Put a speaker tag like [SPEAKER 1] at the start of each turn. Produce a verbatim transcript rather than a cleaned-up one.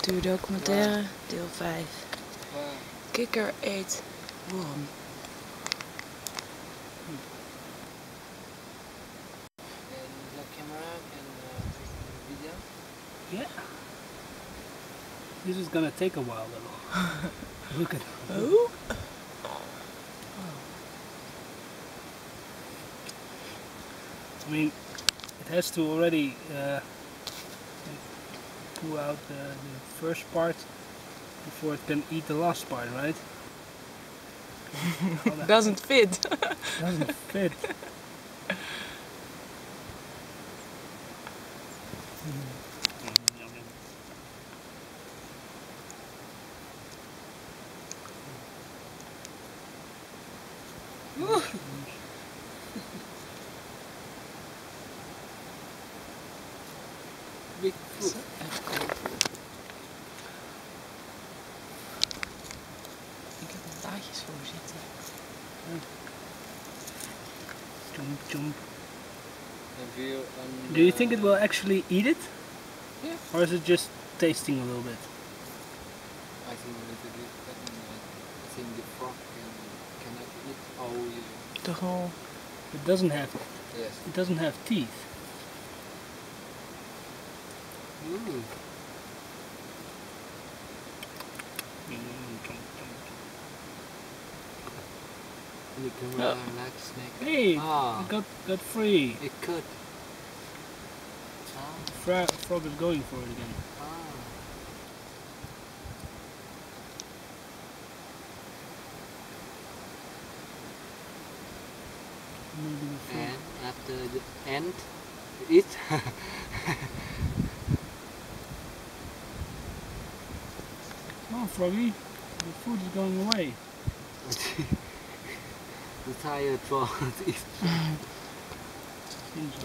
[SPEAKER 1] Duur documentaire, deel vijf.
[SPEAKER 2] Wow.
[SPEAKER 1] Kikker eet worm.
[SPEAKER 2] And the camera can uh, take video.
[SPEAKER 3] Yeah. This is gonna take a while though. Look at
[SPEAKER 1] Oh.
[SPEAKER 3] I mean, it has to already uh, pull out the, the first part before it can eat the last part, right?
[SPEAKER 1] Doesn't fit.
[SPEAKER 3] Doesn't fit.
[SPEAKER 2] Big food.
[SPEAKER 1] Even kijken. Ik heb er taartjes voor zitten.
[SPEAKER 3] Jump, jump.
[SPEAKER 2] Have you, um,
[SPEAKER 3] Do you think it will actually eat it?
[SPEAKER 2] Yeah.
[SPEAKER 3] Or is it just tasting a little bit?
[SPEAKER 2] I think a little bit. But, uh, I think the frog can, cannot eat all you.
[SPEAKER 1] De rol.
[SPEAKER 3] It doesn't have
[SPEAKER 2] Yes.
[SPEAKER 3] it doesn't have teeth.
[SPEAKER 2] Ooh. The camera like snake.
[SPEAKER 3] Hey,
[SPEAKER 2] Ah.
[SPEAKER 3] it got got free.
[SPEAKER 2] It could. Ah.
[SPEAKER 3] Fra frog is going for it again.
[SPEAKER 2] Ah.
[SPEAKER 3] Maybe the frog.
[SPEAKER 2] And after the end, eat.
[SPEAKER 3] Oh, froggy, the food is going away.
[SPEAKER 2] The tired frog eat.
[SPEAKER 3] Seems